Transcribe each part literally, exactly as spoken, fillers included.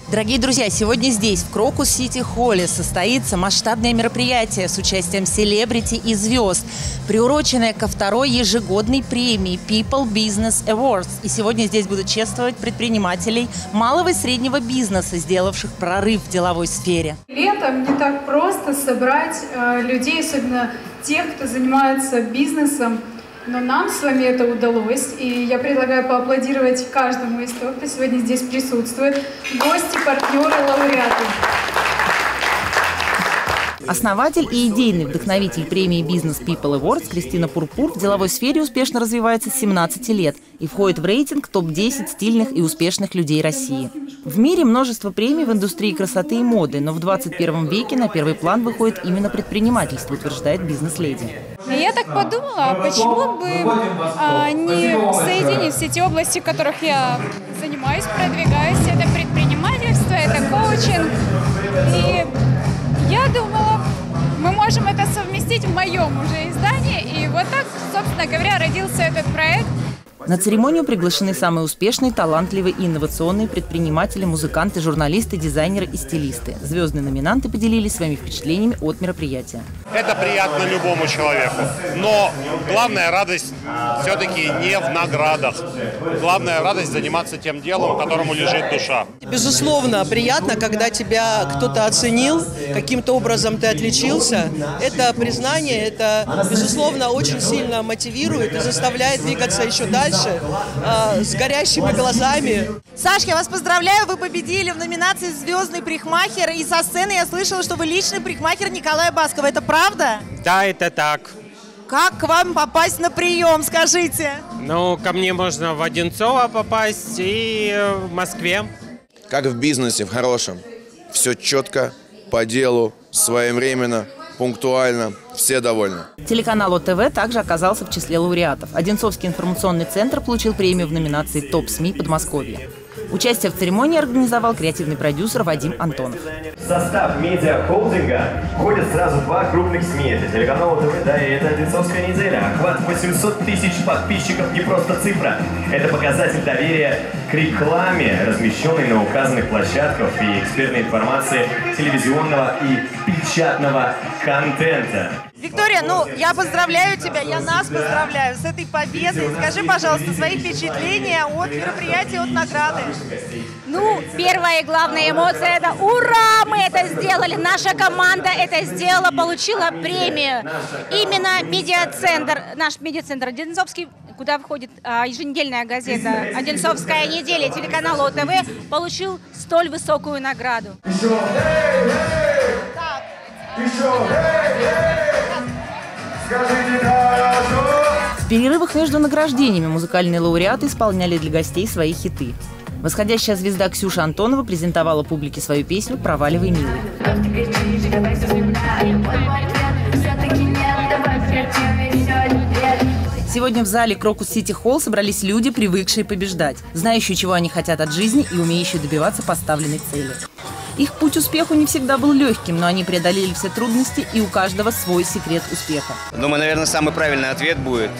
Дорогие друзья, сегодня здесь, в Крокус Сити Холле, состоится масштабное мероприятие с участием селебрити и звезд, приуроченное ко второй ежегодной премии People Business Awards. И сегодня здесь будут чествовать предпринимателей малого и среднего бизнеса, сделавших прорыв в деловой сфере. Летом не так просто собрать э, людей, особенно тех, кто занимается бизнесом. Но нам с вами это удалось, и я предлагаю поаплодировать каждому из тех, кто сегодня здесь присутствует. Гости, партнеры, лауреаты. Основатель и идейный вдохновитель премии Business People Awards Кристина Пурпур в деловой сфере успешно развивается с семнадцати лет и входит в рейтинг топ десять стильных и успешных людей России. В мире множество премий в индустрии красоты и моды, но в двадцать первом веке на первый план выходит именно предпринимательство, утверждает бизнес-леди. Я так подумала, почему бы а, не соединить все те области, в которых я занимаюсь, продвигаюсь. Это предпринимательство, это коучинг. И я думала, мы можем это совместить в моем уже издании. И вот так, собственно говоря, родился этот проект. На церемонию приглашены самые успешные, талантливые и инновационные предприниматели, музыканты, журналисты, дизайнеры и стилисты. Звездные номинанты поделились своими впечатлениями от мероприятия. Это приятно любому человеку, но главная радость все-таки не в наградах. Главная радость заниматься тем делом, которому лежит душа. Безусловно, приятно, когда тебя кто-то оценил, каким-то образом ты отличился. Это признание, это, безусловно, очень сильно мотивирует и заставляет двигаться еще дальше. С горящими глазами. Саш, я вас поздравляю, вы победили в номинации «Звездный парикмахер». И со сцены я слышала, что вы личный парикмахер Николая Баскова. Это правда? Да, это так. Как к вам попасть на прием, скажите? Ну, ко мне можно в Одинцово попасть и в Москве. Как в бизнесе, в хорошем. Все четко, по делу, своевременно, пунктуально, все довольны. Телеканал О Тэ Вэ также оказался в числе лауреатов. Одинцовский информационный центр получил премию в номинации «Топ СМИ Подмосковья». Участие в церемонии организовал креативный продюсер Вадим Антонов. В состав медиа-холдинга входят сразу два крупных СМИ. Это телеканал О Тэ Вэ, да, и это Одинцовская неделя. Охват восемьсот тысяч подписчиков не просто цифра. Это показатель доверия к рекламе, размещенной на указанных площадках, и экспертной информации телевизионного и печатного контента. Виктория, ну, я поздравляю тебя, я нас поздравляю с этой победой. Скажи, пожалуйста, свои впечатления от мероприятия, от награды. Ну, первая и главная эмоция – это «Ура! Мы это сделали! Наша команда это сделала, получила премию!» Именно медиацентр, наш медиацентр Одинцовский, куда входит а, еженедельная газета «Одинцовская неделя», телеканал О Тэ Вэ, получил столь высокую награду. В перерывах между награждениями музыкальные лауреаты исполняли для гостей свои хиты. Восходящая звезда Ксюша Антонова презентовала публике свою песню «Проваливай, милый». Сегодня в зале Крокус Сити Холл собрались люди, привыкшие побеждать, знающие, чего они хотят от жизни и умеющие добиваться поставленной цели. Их путь к успеху не всегда был легким, но они преодолели все трудности, и у каждого свой секрет успеха. Думаю, наверное, самый правильный ответ будет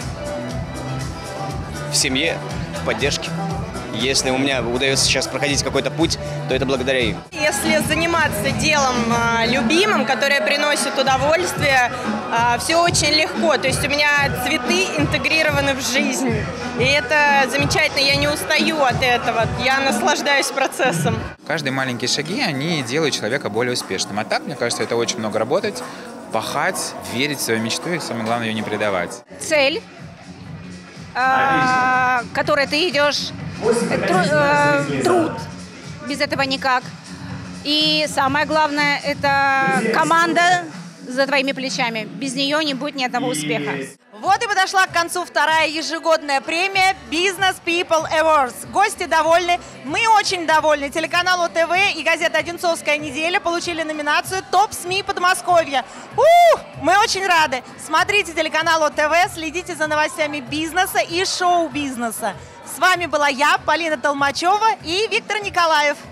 в семье, в поддержке. Если у меня удается сейчас проходить какой-то путь, то это благодаря им. Если заниматься делом э, любимым, которое приносит удовольствие, э, все очень легко. То есть у меня цветы интегрированы в жизнь. И это замечательно, я не устаю от этого, я наслаждаюсь процессом. Каждые маленькие шаги, они делают человека более успешным. А так, мне кажется, это очень много работать, пахать, верить в свою мечту и, самое главное, ее не предавать. Цель, э, к которой ты идешь, тру, э, труд, без этого никак. И самое главное, это команда за твоими плечами. Без нее не будет ни одного успеха. Вот и подошла к концу вторая ежегодная премия Business People Awards. Гости довольны, мы очень довольны. Телеканал О Тэ Вэ и газета «Одинцовская неделя» получили номинацию «Топ СМИ Подмосковья». Ух, мы очень рады. Смотрите телеканал О Тэ Вэ, следите за новостями бизнеса и шоу-бизнеса. С вами была я, Полина Толмачева и Виктор Николаев.